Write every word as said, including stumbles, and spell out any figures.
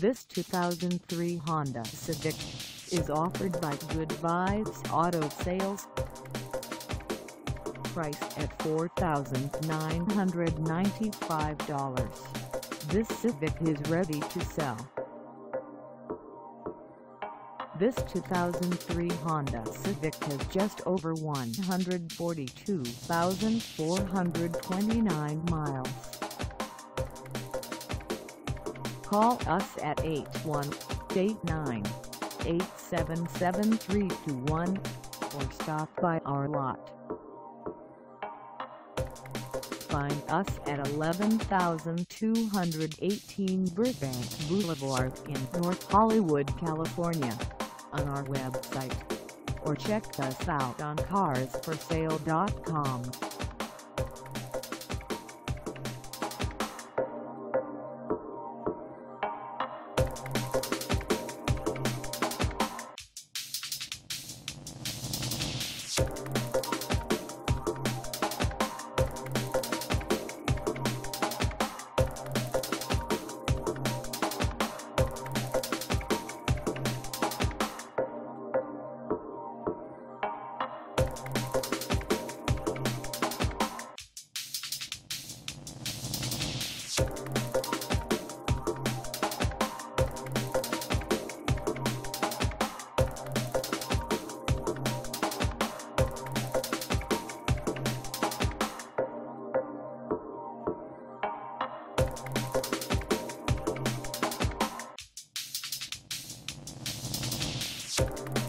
This two thousand three Honda Civic is offered by Good Vibes Auto Sales. Priced at four thousand nine hundred ninety-five dollars, this Civic is ready to sell. This two thousand three Honda Civic has just over one hundred forty-two thousand four hundred twenty-nine miles. Call us at eight one eight nine, eight seven seven, three two one or stop by our lot. Find us at eleven thousand two hundred eighteen Burbank Boulevard in North Hollywood, California, on our website, or check us out on cars for sale dot com. You